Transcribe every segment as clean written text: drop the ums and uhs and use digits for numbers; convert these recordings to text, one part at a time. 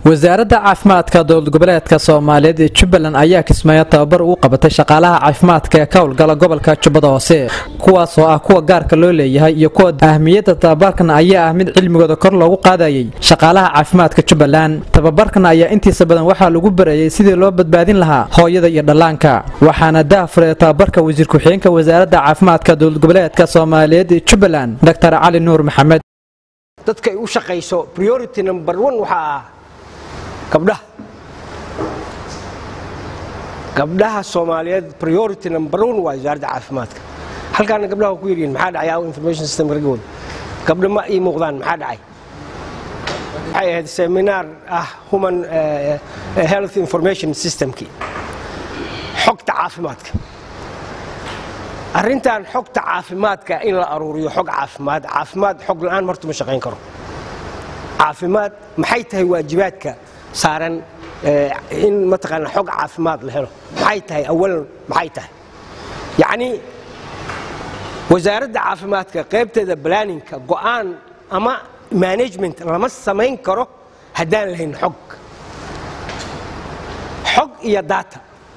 wasaaradda caafimaadka dowlad goboleedka Soomaaliyeed ee Jubbaland ayaa kismaya tababar uu qabatay shaqaalaha caafimaadka ee ka howlgala gobolka Jubbada Hoose kuwaas oo ah kuwa gaarka loo leeyahay iyo kuwa ahmiyadda tababarkan ayaa ah mid cilmigooda kor loogu qaadayay shaqaalaha caafimaadka Jubbaland tababarkan ayaa intiisa badan waxa lagu bareeyay sidii loo badbaadin lahaa hooyada iyo dhallaanka waxaana daafray tababarka wasiir ku-xigeenka wasaaradda caafimaadka dowlad goboleedka Soomaaliyeed ee Jubbaland Dr. Cali Nuur Maxamed dadka ay u shaqeyso priority number 1 waxa gabdhaha Soomaaliyeed priority number 1 waa wasaaradda caafimaadka halkaan gabdhaha ku yireen maxaa dhacay information system raggood gabdha ma ii muuqdaan maxaa dhacay ay ahayd seminar human health information system ki xogta caafimaadka arrintan xogta caafimaadka in la aruuriyo xog caafimaad xog la'aan martu ma shaqeyn karo caafimaad maxay tahay waajibaadka saaran in mataqaana xog caafimaad la helo maxay tahay awalan maxay tahay yaani wasaaradda caafimaadka qaybteeda planning-ka go'aan ama management lama sameyn karo hadaan lahayn xog iyo data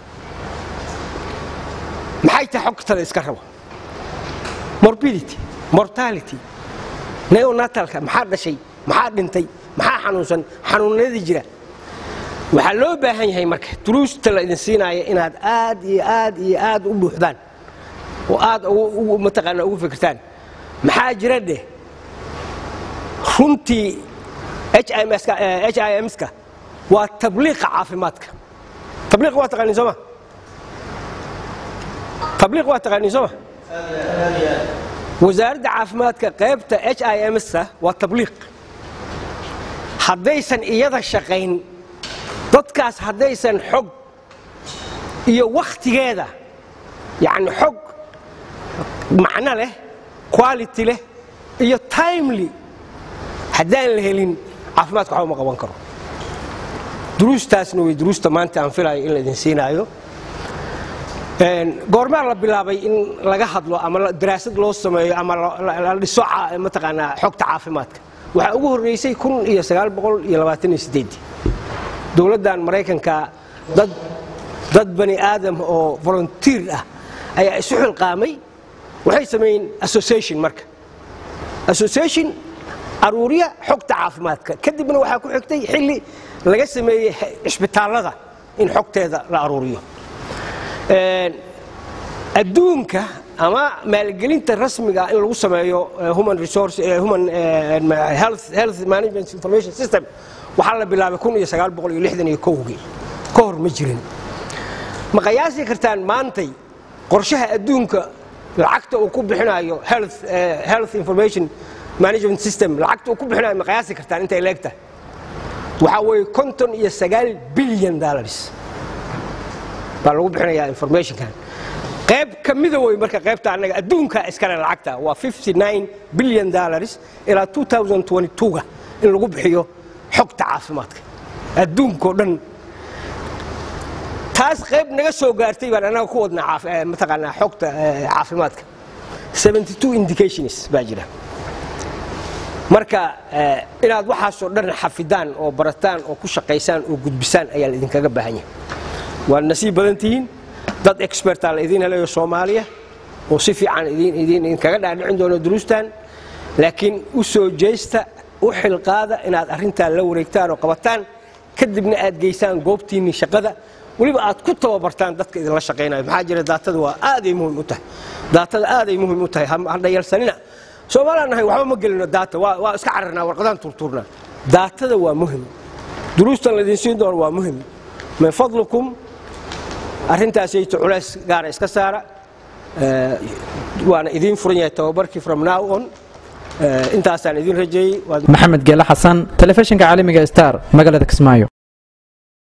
maxay tahay xogta iska rabo morbidity mortality neonatalka maxaa dhashay maxaa dhintay maxaa xanuunsan xanuunada jira waxa loo baahan yahay marka duruusta la idin siinayo inaad aad u buuxdaan oo aad ugu mataqaana ugu fikirtaan maxaa jira runtii HIMS-ka waa tabliiq caafimaadka tabliiq waa taqaaniin soo ma tabliiq waa taqaaniin soo ma wasaaradda caafimaadka qaybta HIMS-ka waa tabliiq haddaysan iyada shaqayn dadkaas haddaysan xog iyo waqtigeeda yani xog macno leh quality leh iyo timely haddaan la helin caafimaadka waxba ma qaban karo duruustaasna way duruusta maanta aan filayo in la idin siinaayo goormaa la bilaabay in laga hadlo ama daraasad loo sameeyo ama la dhiso mataqaanaa xogta caafimaadka waxa ugu horeysay 1928 dawladdan Mareykanka dad bani aadam oo volunteer ah ayaa isu xilqaamay waxay sameeyeen association aruuriya xogta caafimaadka kadibna waxa ku xigtay xilli laga sameeyay isbitaalada in xogteeda la aruuriyo adduunka ama maalgelinta rasmiga in lagu sameeyo human health management information system waxa la bilaabay 1961 ka hor ma jirin ma qiyaasi kartaan maantay qorshaha adduunka lacagta uu ku bixinayo health information management system lacagta uu ku bixinayo ma qiyaasi kartaan inta leegta waxa way $59 billion baa lagu bixinayaa information kan qayb kamida way marka qaybta anaga adduunka iskala lacagta waa $59 billion ilaa 2022 in lagu bixiyo xogta caafimaadka adduunka dhan taas qayb naga soo gaartay baan anaga ku wadnaa mataqaana xogta caafimaadka 72 indications baa jira marka inaad waxa soo dhan xafidaan oo barataan oo ku shaqeysaan oo gudbisaan ayaa idin kaga baahan yahay waa nasiib badan tihiin dad expert ah idin helayo Soomaaliya oo si fiican idin kaga dhaadhicin doono duruustan laakiin u soo jeesta u xilqaada inaad arinta la wareegtaan oo qabataan kadibna aad geysaan goobtiina shaqada waliba aad ku tababartaan dadka idin la shaqeynayo maxaa jira daatada waa aad ay muhiim u tahay hadda yalsanina Soomaaliland waxba ma gelino data waa iska cararnaa warqadan turturna daatada waa muhiim duruustan la idin siin doono waa muhiim min fadlukum arrintaas ay culays gaar iska saara waana idin furan yahay tababarkii from now on intaasaan idin rajeeyay Maxamed Geela Xasan telefishinka caalamiga Star magaalada Kismaayo